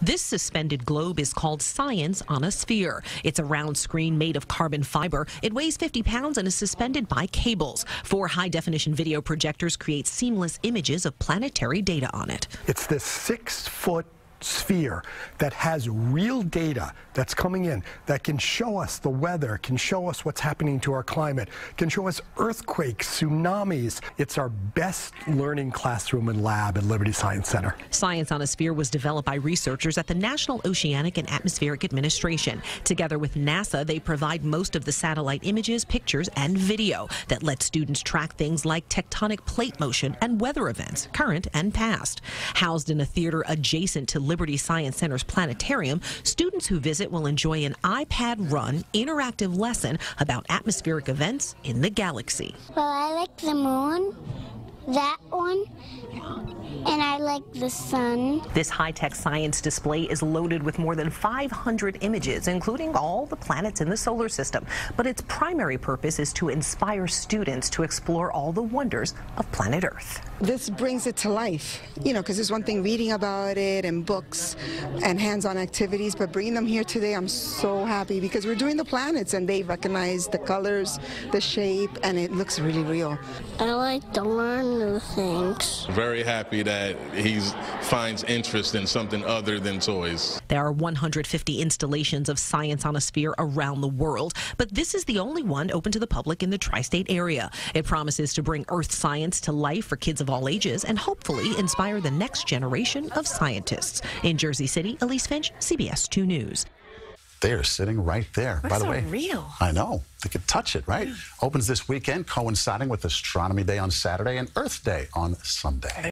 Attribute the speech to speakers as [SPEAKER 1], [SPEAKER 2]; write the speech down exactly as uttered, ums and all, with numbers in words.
[SPEAKER 1] This suspended globe is called Science on a Sphere. It's a round screen made of carbon fiber. It weighs fifty pounds and is suspended by cables. Four high-definition video projectors create seamless images of planetary data on it.
[SPEAKER 2] It's this six-foot sphere that has real data that's coming in that can show us the weather, can show us what's happening to our climate, can show us earthquakes, tsunamis. It's our best learning classroom and lab at Liberty Science Center.
[SPEAKER 1] Science on a Sphere was developed by researchers at the National Oceanic and Atmospheric Administration. Together with NASA, they provide most of the satellite images, pictures, and video that let students track things like tectonic plate motion and weather events, current and past. Housed in a theater adjacent to Liberty Science Center's planetarium, students who visit will enjoy an iPad-run interactive lesson about atmospheric events in the galaxy.
[SPEAKER 3] Well, I like the moon, that one, and I like the sun.
[SPEAKER 1] This high-tech science display is loaded with more than five hundred images, including all the planets in the solar system. But its primary purpose is to inspire students to explore all the wonders of planet Earth.
[SPEAKER 4] This brings it to life, you know, because there's one thing reading about it and books and hands-on activities, but bringing them here today, I'm so happy because we're doing the planets and they recognize the colors, the shape, and it looks really real.
[SPEAKER 3] I like to learn new things.
[SPEAKER 5] Very happy that he finds interest in something other than toys.
[SPEAKER 1] There are one hundred fifty installations of Science on a Sphere around the world, but this is the only one open to the public in the tri-state area. It promises to bring Earth science to life for kids of all ages and hopefully inspire the next generation of scientists. In Jersey City, Elise Finch, C B S two News.
[SPEAKER 6] They are sitting right there.
[SPEAKER 1] Looks
[SPEAKER 6] By the
[SPEAKER 1] so
[SPEAKER 6] way,
[SPEAKER 1] real.
[SPEAKER 6] I know. They could touch it, right? Opens this weekend, coinciding with Astronomy Day on Saturday and Earth Day on Sunday.